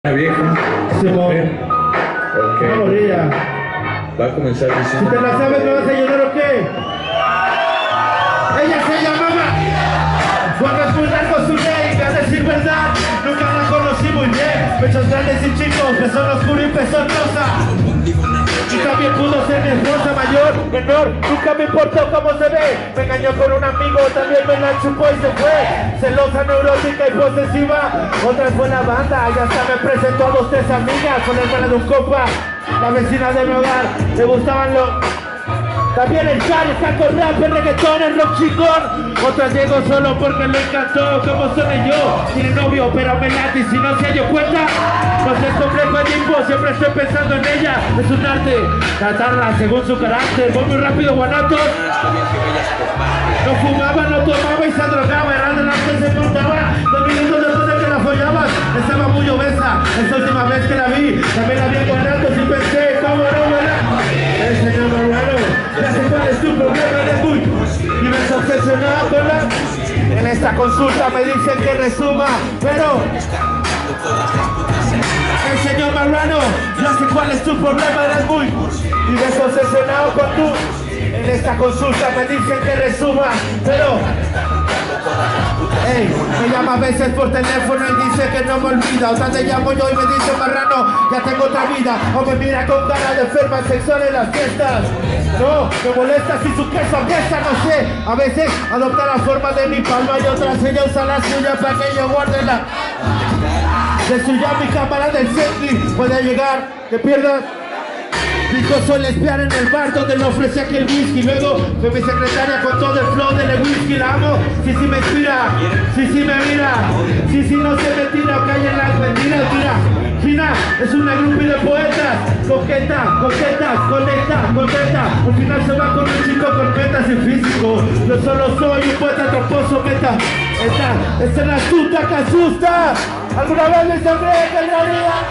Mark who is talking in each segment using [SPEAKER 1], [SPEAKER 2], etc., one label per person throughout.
[SPEAKER 1] La vieja.
[SPEAKER 2] Simón.
[SPEAKER 1] Ok.
[SPEAKER 2] No, orilla.
[SPEAKER 1] Va a comenzar
[SPEAKER 2] Si
[SPEAKER 1] diciendo.
[SPEAKER 2] te la sabes, ¿me vas a ayudar o qué? Ella se llamaba Juan, es muy largo su ley, a decir verdad, nunca la conocí muy bien. Pechos grandes y chicos, pezón oscuro y pezón rosa. Y también pudo ser mi esposa mayor, menor, nunca me importó cómo se ve. Me engañó con un amigo, también me la chupó y se fue. Celosa, neurótica y posesiva. Otra fue la banda, y hasta me presentó a 2, 3 amigas con la hermana de un compa. La vecina de mi hogar, le gustaban los... También el car, el saco rap, el reggaetón, el rock chingón. Otras llegó solo porque le encantó, como soy yo. Tiene novio, pero me late y si no se dio cuenta, no se complejo el tiempo, siempre estoy pensando en ella. Es un arte, tratarla según su carácter. Voy muy rápido, guanatos. No fumaba, no tomaba y se drogaba. Errando la que se montaba. 2 minutos después de que la follaba, estaba muy obesa. Esa última vez que la vi, también la vi en guanatos y pensé, ¿cómo no, verdad? El señor Marrano, ya sé cuál es tu problema de muy. Y me has obsesionado con la... En esta consulta me dicen que resuma, pero... El señor Marrano, ya sé cuál es tu problema de muy. Y me has obsesionado con tú. En esta consulta me dicen que resuma, pero... Ey, me llama a veces por teléfono y dice que no me olvida. Otra te llamo yo y me dice Marrano, ya tengo otra vida. O me mira con cara de enferma sexual en las fiestas. No, me molesta si su queso apesta, no sé. A veces adopta la forma de mi palma y otras ella usa la suya para que yo guarde la... De suya mi cámara del selfie puede llegar, que pierdas. Dijo suele espiar en el bar donde le ofrece aquel whisky. Luego fue mi secretaria con todo el flow del whisky. La amo, sí, sí me inspira, sí, sí me mira, sí, sí no se me tira, cae en las mentiras, tira. Gina es una groupie de poetas, coqueta, coqueta, conecta, contenta. Al final se va con un chico con metas en físico. Yo solo soy un poeta tramposo, meta. Esta es la astuta que asusta. ¿Alguna vez me sonríe que en realidad?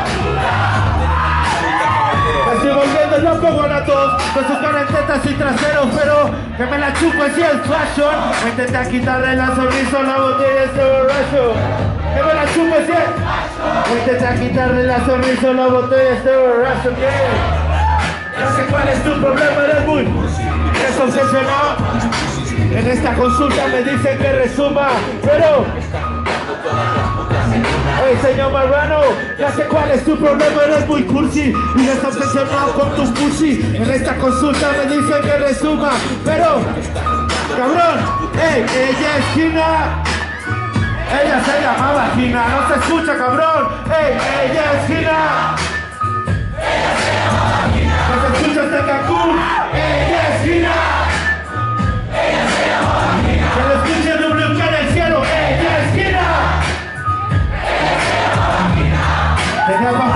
[SPEAKER 2] Me estoy volviendo loco, guanatos, con su cara en tetas y traseros, pero que me la chupo así el fashion. Me intenté quitarle la sonrisa a la botella este borracho. Que me la chupo así el... Me intenté quitarle la sonrisa a la botella este borracho. ¿Qué? No sé cuál es tu problema, eres muy... Es obsesionado. En esta consulta me dicen que resuma, pero... Hey, señor Marrano, ya sé cuál es tu problema, eres muy cursi y estás obsesionado con tu pussy. En esta consulta me dicen que resuma, pero... Cabrón, hey, ella es Gina. Ella se llamaba Gina, no se escucha, cabrón. Hey, ella es Gina. Ella se llamaba Gina. No se escucha hasta Cancún. Ella es Gina. Ella se llamaba Gina. Que lo escuche WK en el cielo. Ella es Gina. Ella se llamaba Gina. Tenía